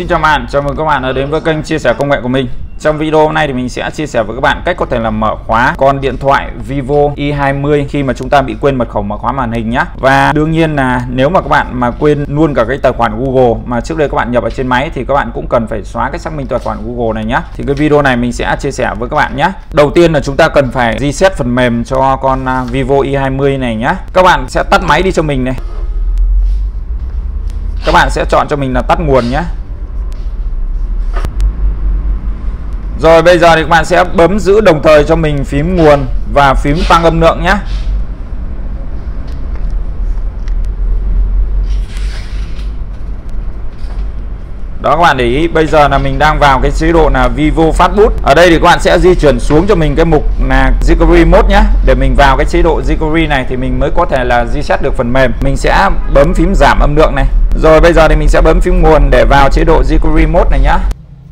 Xin chào bạn, chào mừng các bạn đã đến với kênh chia sẻ công nghệ của mình. Trong video hôm nay thì mình sẽ chia sẻ với các bạn cách có thể làm mở khóa con điện thoại Vivo Y20 khi mà chúng ta bị quên mật khẩu mở khóa màn hình nhé. Và đương nhiên là nếu mà các bạn mà quên luôn cả cái tài khoản Google mà trước đây các bạn nhập ở trên máy thì các bạn cũng cần phải xóa cái xác minh tài khoản Google này nhé. Thì cái video này mình sẽ chia sẻ với các bạn nhé. Đầu tiên là chúng ta cần phải reset phần mềm cho con Vivo Y20 này nhé. Các bạn sẽ tắt máy đi cho mình này. Các bạn sẽ chọn cho mình là tắt nguồn nhé. Rồi bây giờ thì các bạn sẽ bấm giữ đồng thời cho mình phím nguồn và phím tăng âm lượng nhé. Đó các bạn để ý, bây giờ là mình đang vào cái chế độ là Vivo Fastboot. Ở đây thì các bạn sẽ di chuyển xuống cho mình cái mục là Recovery Mode nhé. Để mình vào cái chế độ Recovery này thì mình mới có thể là reset được phần mềm. Mình sẽ bấm phím giảm âm lượng này. Rồi bây giờ thì mình sẽ bấm phím nguồn để vào chế độ Recovery Mode này nhé.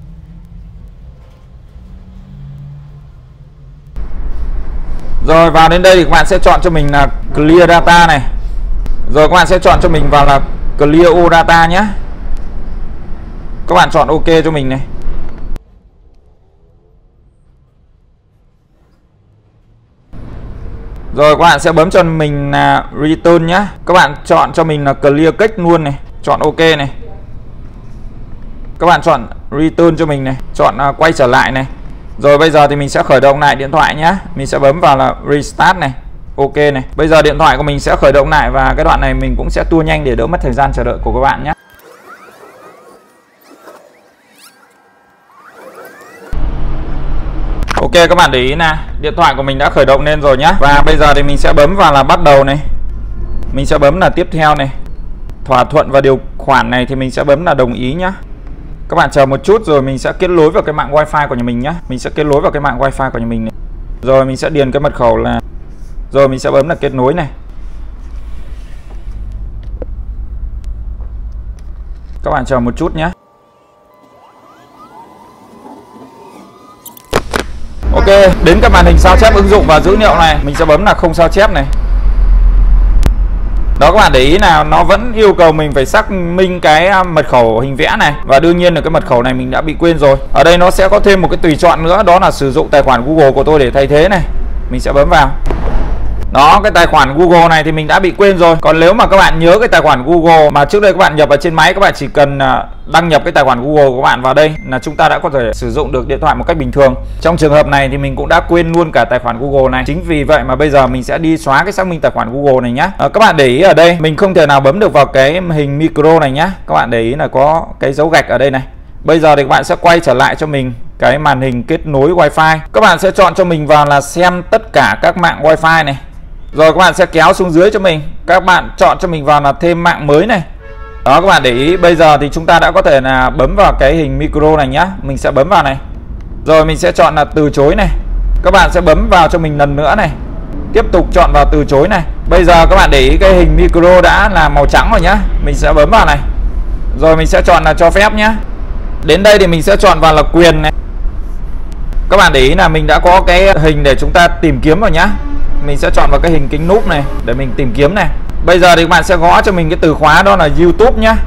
Rồi vào đến đây thì các bạn sẽ chọn cho mình là Clear Data này. Rồi các bạn sẽ chọn cho mình vào là Clear All Data nhé. Các bạn chọn OK cho mình này. Rồi các bạn sẽ bấm cho mình là Return nhé. Các bạn chọn cho mình là Clear Cache luôn này. Chọn OK này. Các bạn chọn Return cho mình này. Chọn quay trở lại này. Rồi bây giờ thì mình sẽ khởi động lại điện thoại nhé. Mình sẽ bấm vào là Restart này. OK này. Bây giờ điện thoại của mình sẽ khởi động lại và cái đoạn này mình cũng sẽ tua nhanh để đỡ mất thời gian chờ đợi của các bạn nhé. OK các bạn để ý nè, điện thoại của mình đã khởi động lên rồi nhé. Và bây giờ thì mình sẽ bấm vào là bắt đầu này. Mình sẽ bấm là tiếp theo này. Thỏa thuận và điều khoản này thì mình sẽ bấm là đồng ý nhé. Các bạn chờ một chút rồi mình sẽ kết nối vào cái mạng wifi của nhà mình nhé. Mình sẽ kết nối vào cái mạng wifi của nhà mình này. Rồi mình sẽ điền cái mật khẩu là. Rồi mình sẽ bấm là kết nối này. Các bạn chờ một chút nhé. OK, đến cái màn hình sao chép ứng dụng và dữ liệu này, mình sẽ bấm là không sao chép này. Đó các bạn để ý nào, nó vẫn yêu cầu mình phải xác minh cái mật khẩu hình vẽ này. Và đương nhiên là cái mật khẩu này mình đã bị quên rồi. Ở đây nó sẽ có thêm một cái tùy chọn nữa, đó là sử dụng tài khoản Google của tôi để thay thế này. Mình sẽ bấm vào. Đó, cái tài khoản Google này thì mình đã bị quên rồi. Còn nếu mà các bạn nhớ cái tài khoản Google mà trước đây các bạn nhập ở trên máy, các bạn chỉ cần đăng nhập cái tài khoản Google của các bạn vào đây là chúng ta đã có thể sử dụng được điện thoại một cách bình thường. Trong trường hợp này thì mình cũng đã quên luôn cả tài khoản Google này. Chính vì vậy mà bây giờ mình sẽ đi xóa cái xác minh tài khoản Google này nhé. Các bạn để ý ở đây mình không thể nào bấm được vào cái hình micro này nhé. Các bạn để ý là có cái dấu gạch ở đây này. Bây giờ thì các bạn sẽ quay trở lại cho mình cái màn hình kết nối wifi. Các bạn sẽ chọn cho mình vào là xem tất cả các mạng wifi này. Rồi các bạn sẽ kéo xuống dưới cho mình. Các bạn chọn cho mình vào là thêm mạng mới này. Đó các bạn để ý, bây giờ thì chúng ta đã có thể là bấm vào cái hình micro này nhá. Mình sẽ bấm vào này. Rồi mình sẽ chọn là từ chối này. Các bạn sẽ bấm vào cho mình lần nữa này. Tiếp tục chọn vào từ chối này. Bây giờ các bạn để ý cái hình micro đã là màu trắng rồi nhá. Mình sẽ bấm vào này. Rồi mình sẽ chọn là cho phép nhá. Đến đây thì mình sẽ chọn vào là quyền này. Các bạn để ý là mình đã có cái hình để chúng ta tìm kiếm rồi nhá. Mình sẽ chọn vào cái hình kính núp này để mình tìm kiếm này. Bây giờ thì các bạn sẽ gõ cho mình cái từ khóa đó là YouTube nhá.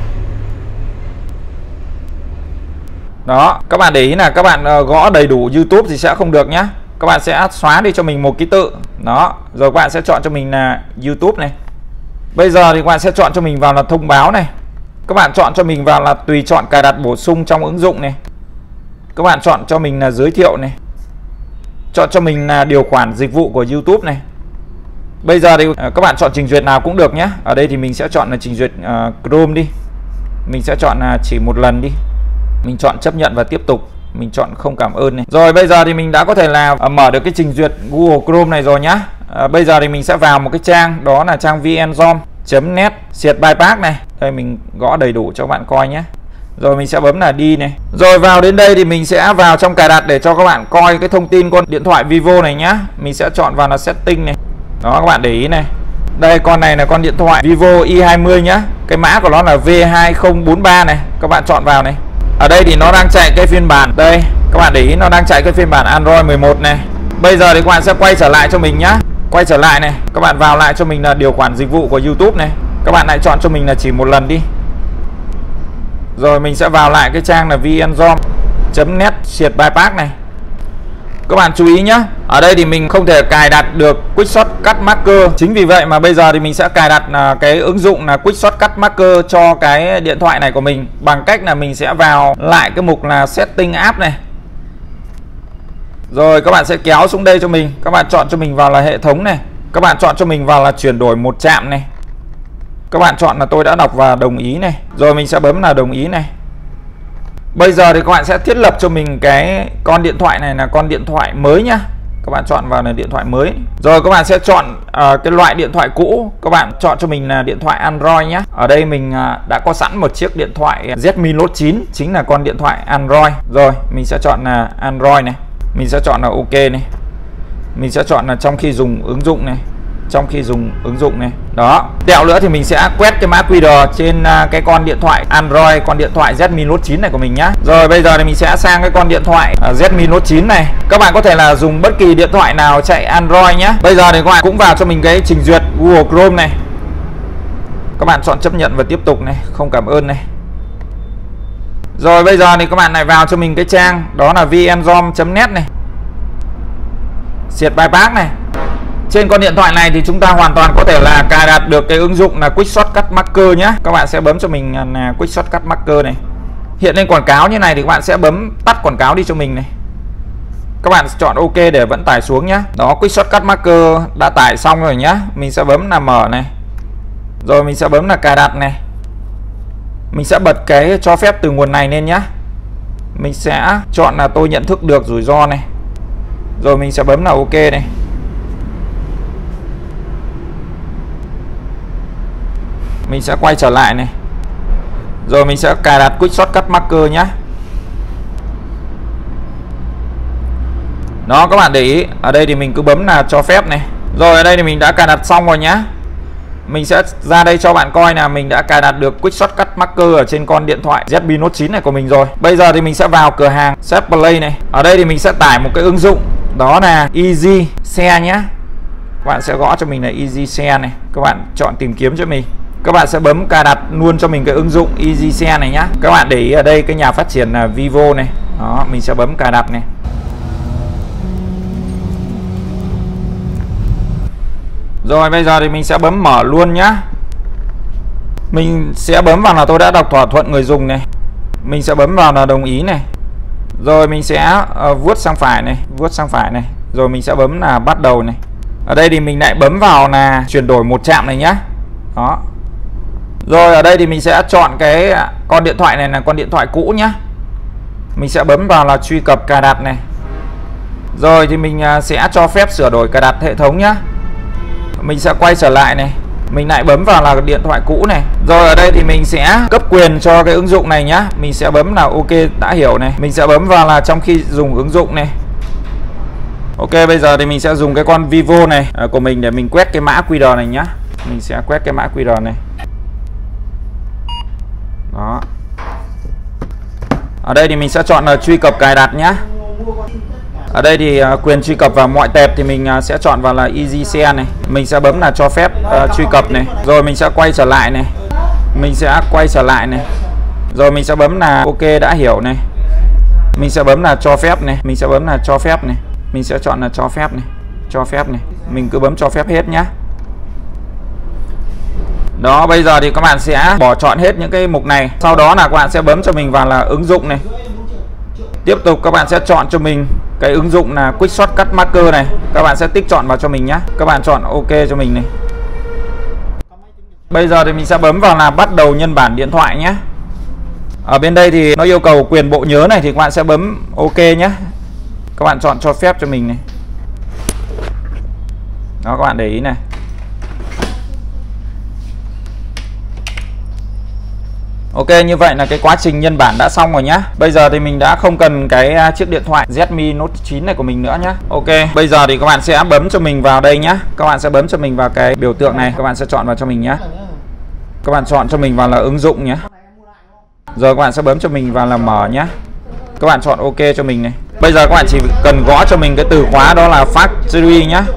Đó, các bạn để ý là các bạn gõ đầy đủ YouTube thì sẽ không được nhá. Các bạn sẽ xóa đi cho mình một ký tự. Đó, rồi các bạn sẽ chọn cho mình là YouTube này. Bây giờ thì các bạn sẽ chọn cho mình vào là thông báo này. Các bạn chọn cho mình vào là tùy chọn cài đặt bổ sung trong ứng dụng này. Các bạn chọn cho mình là giới thiệu này. Chọn cho mình là điều khoản dịch vụ của YouTube này. Bây giờ thì các bạn chọn trình duyệt nào cũng được nhé. Ở đây thì mình sẽ chọn là trình duyệt Chrome đi. Mình sẽ chọn là chỉ một lần đi. Mình chọn chấp nhận và tiếp tục. Mình chọn không cảm ơn này. Rồi bây giờ thì mình đã có thể là mở được cái trình duyệt Google Chrome này rồi nhá. Bây giờ thì mình sẽ vào một cái trang, đó là trang vnzom.net/bypass này. Đây mình gõ đầy đủ cho các bạn coi nhé. Rồi mình sẽ bấm là đi này. Rồi vào đến đây thì mình sẽ vào trong cài đặt để cho các bạn coi cái thông tin con điện thoại Vivo này nhá. Mình sẽ chọn vào là setting này. Đó các bạn để ý này. Đây con này là con điện thoại Vivo Y20 nhá. Cái mã của nó là V2043 này. Các bạn chọn vào này. Ở đây thì nó đang chạy cái phiên bản. Đây các bạn để ý nó đang chạy cái phiên bản Android 11 này. Bây giờ thì các bạn sẽ quay trở lại cho mình nhá. Quay trở lại này. Các bạn vào lại cho mình là điều khoản dịch vụ của YouTube này. Các bạn lại chọn cho mình là chỉ một lần đi. Rồi mình sẽ vào lại cái trang là vnzom.net /bypass này. Các bạn chú ý nhé, ở đây thì mình không thể cài đặt được Quick Shortcut Marker. Chính vì vậy mà bây giờ thì mình sẽ cài đặt cái ứng dụng là Quick Shortcut Marker cho cái điện thoại này của mình bằng cách là mình sẽ vào lại cái mục là Setting App này. Rồi các bạn sẽ kéo xuống đây cho mình, các bạn chọn cho mình vào là hệ thống này, các bạn chọn cho mình vào là chuyển đổi một trạm này. Các bạn chọn là tôi đã đọc và đồng ý này. Rồi mình sẽ bấm là đồng ý này. Bây giờ thì các bạn sẽ thiết lập cho mình cái con điện thoại này là con điện thoại mới nhá. Các bạn chọn vào là điện thoại mới. Rồi các bạn sẽ chọn cái loại điện thoại cũ. Các bạn chọn cho mình là điện thoại Android nhé. Ở đây mình đã có sẵn một chiếc điện thoại Redmi Note 9, chính là con điện thoại Android. Rồi mình sẽ chọn là Android này. Mình sẽ chọn là OK này. Mình sẽ chọn là trong khi dùng ứng dụng này. Trong khi dùng ứng dụng này. Đó. Tẹo nữa thì mình sẽ quét cái mã QR trên cái con điện thoại Android, con điện thoại Redmi Note 9 này của mình nhá. Rồi bây giờ thì mình sẽ sang cái con điện thoại Redmi Note 9 này. Các bạn có thể là dùng bất kỳ điện thoại nào chạy Android nhá. Bây giờ thì các bạn cũng vào cho mình cái trình duyệt Google Chrome này. Các bạn chọn chấp nhận và tiếp tục này, không cảm ơn này. Rồi bây giờ thì các bạn lại vào cho mình cái trang đó là vnzom.net này. /bypass này. Trên con điện thoại này thì chúng ta hoàn toàn có thể là cài đặt được cái ứng dụng là Quick Shortcut Marker nhé. Các bạn sẽ bấm cho mình là Quick Shortcut Marker này. Hiện lên quảng cáo như này thì các bạn sẽ bấm tắt quảng cáo đi cho mình này. Các bạn chọn OK để vẫn tải xuống nhé. Đó, Quick Shortcut Marker đã tải xong rồi nhé. Mình sẽ bấm là mở này. Rồi mình sẽ bấm là cài đặt này. Mình sẽ bật cái cho phép từ nguồn này lên nhé. Mình sẽ chọn là tôi nhận thức được rủi ro này. Rồi mình sẽ bấm là OK này. Mình sẽ quay trở lại này. Rồi mình sẽ cài đặt Quick Shortcut Marker nhé. Đó, các bạn để ý, ở đây thì mình cứ bấm là cho phép này. Rồi ở đây thì mình đã cài đặt xong rồi nhá. Mình sẽ ra đây cho bạn coi là mình đã cài đặt được Quick Shortcut Marker ở trên con điện thoại Redmi Note 9 này của mình rồi. Bây giờ thì mình sẽ vào cửa hàng Set Play này. Ở đây thì mình sẽ tải một cái ứng dụng đó là Easy Share nhé. Các bạn sẽ gõ cho mình là Easy Share này. Các bạn chọn tìm kiếm cho mình. Các bạn sẽ bấm cài đặt luôn cho mình cái ứng dụng Easy Share này nhá. Các bạn để ý ở đây cái nhà phát triển là Vivo này. Đó, mình sẽ bấm cài đặt này. Rồi bây giờ thì mình sẽ bấm mở luôn nhá. Mình sẽ bấm vào là tôi đã đọc thỏa thuận người dùng này. Mình sẽ bấm vào là đồng ý này. Rồi mình sẽ vuốt sang phải này, vuốt sang phải này. Rồi mình sẽ bấm là bắt đầu này. Ở đây thì mình lại bấm vào là chuyển đổi một trạm này nhá. Đó. Rồi ở đây thì mình sẽ chọn cái con điện thoại này là con điện thoại cũ nhá. Mình sẽ bấm vào là truy cập cài đặt này. Rồi thì mình sẽ cho phép sửa đổi cài đặt hệ thống nhá. Mình sẽ quay trở lại này. Mình lại bấm vào là điện thoại cũ này. Rồi ở đây thì mình sẽ cấp quyền cho cái ứng dụng này nhá. Mình sẽ bấm là OK đã hiểu này. Mình sẽ bấm vào là trong khi dùng ứng dụng này. OK, bây giờ thì mình sẽ dùng cái con Vivo này của mình để mình quét cái mã QR này nhá. Mình sẽ quét cái mã QR này. Đó. Ở đây thì mình sẽ chọn là truy cập cài đặt nhá. Ở đây thì quyền truy cập vào mọi tệp thì mình sẽ chọn vào là Easy Share này. Mình sẽ bấm là cho phép truy cập này. Rồi mình sẽ quay trở lại này. Mình sẽ quay trở lại này. Rồi mình sẽ bấm là OK đã hiểu này. Mình sẽ bấm là cho phép này. Mình sẽ bấm là cho phép này. Mình sẽ chọn là cho phép này. Cho phép này. Mình cứ bấm cho phép hết nhá. Đó, bây giờ thì các bạn sẽ bỏ chọn hết những cái mục này. Sau đó là các bạn sẽ bấm cho mình vào là ứng dụng này. Tiếp tục các bạn sẽ chọn cho mình cái ứng dụng là Quick Shortcut Marker này. Các bạn sẽ tích chọn vào cho mình nhé. Các bạn chọn OK cho mình này. Bây giờ thì mình sẽ bấm vào là bắt đầu nhân bản điện thoại nhé. Ở bên đây thì nó yêu cầu quyền bộ nhớ này thì các bạn sẽ bấm OK nhé. Các bạn chọn cho phép cho mình này. Đó, các bạn để ý này. OK, như vậy là cái quá trình nhân bản đã xong rồi nhá. Bây giờ thì mình đã không cần cái chiếc điện thoại Redmi Note 9 này của mình nữa nhá. OK, bây giờ thì các bạn sẽ bấm cho mình vào đây nhá. Các bạn sẽ bấm cho mình vào cái biểu tượng này. Các bạn sẽ chọn vào cho mình nhá. Các bạn chọn cho mình vào là ứng dụng nhé. Rồi các bạn sẽ bấm cho mình vào là mở nhá. Các bạn chọn OK cho mình này. Bây giờ các bạn chỉ cần gõ cho mình cái từ khóa đó là factory nhá.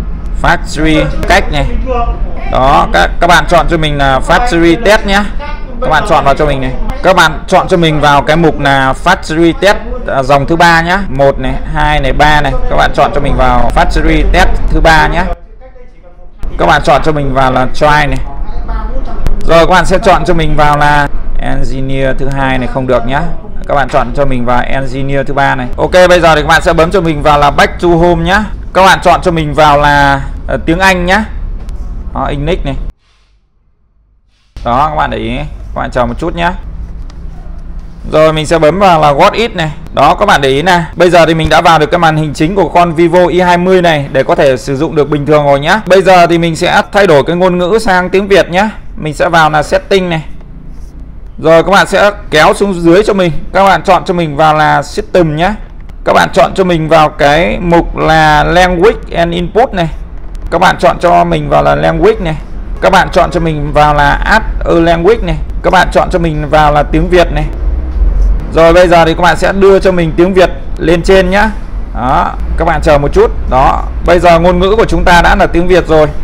Factory cách này. Đó, các bạn chọn cho mình là factory test nhá. Các bạn chọn vào cho mình này. Các bạn chọn cho mình vào cái mục là Factory Test dòng thứ 3 nhá. 1 này, 2 này, 3 này. Các bạn chọn cho mình vào Factory Test thứ 3 nhá. Các bạn chọn cho mình vào là Try này. Rồi các bạn sẽ chọn cho mình vào là Engineer thứ 2 này, không được nhá. Các bạn chọn cho mình vào Engineer thứ 3 này. Ok, bây giờ thì các bạn sẽ bấm cho mình vào là Back to Home nhá. Các bạn chọn cho mình vào là tiếng Anh nhá. Đó, English này. Đó, các bạn để ý. Các bạn chờ một chút nhá. Rồi mình sẽ bấm vào là What It này. Đó, các bạn để ý này. Bây giờ thì mình đã vào được cái màn hình chính của con Vivo Y20 này để có thể sử dụng được bình thường rồi nhá. Bây giờ thì mình sẽ thay đổi cái ngôn ngữ sang tiếng Việt nhá. Mình sẽ vào là Setting này. Rồi các bạn sẽ kéo xuống dưới cho mình. Các bạn chọn cho mình vào là System nhá. Các bạn chọn cho mình vào cái mục là Language and Input này. Các bạn chọn cho mình vào là Language này. Các bạn chọn cho mình vào là Add a Language này. Các bạn chọn cho mình vào là tiếng Việt này. Rồi bây giờ thì các bạn sẽ đưa cho mình tiếng Việt lên trên nhá. Đó, các bạn chờ một chút. Đó, bây giờ ngôn ngữ của chúng ta đã là tiếng Việt rồi.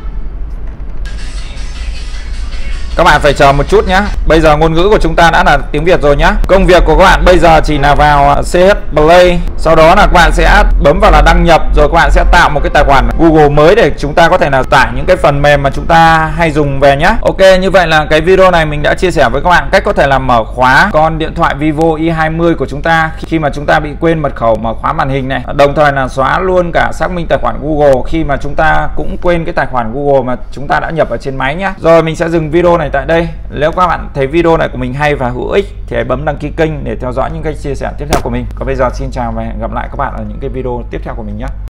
Các bạn phải chờ một chút nhá. Bây giờ ngôn ngữ của chúng ta đã là tiếng Việt rồi nhá. Công việc của các bạn bây giờ chỉ là vào CH Play. Sau đó là các bạn sẽ bấm vào là đăng nhập. Rồi các bạn sẽ tạo một cái tài khoản Google mới để chúng ta có thể là tải những cái phần mềm mà chúng ta hay dùng về nhá. Ok, như vậy là cái video này mình đã chia sẻ với các bạn cách có thể là mở khóa con điện thoại Vivo Y20 của chúng ta khi mà chúng ta bị quên mật khẩu mở khóa màn hình này. Đồng thời là xóa luôn cả xác minh tài khoản Google khi mà chúng ta cũng quên cái tài khoản Google mà chúng ta đã nhập ở trên máy nhá. Rồi mình sẽ dừng video này tại đây. Nếu các bạn thấy video này của mình hay và hữu ích thì hãy bấm đăng ký kênh để theo dõi những cái chia sẻ tiếp theo của mình. Còn bây giờ xin chào và hẹn gặp lại các bạn ở những cái video tiếp theo của mình nhé.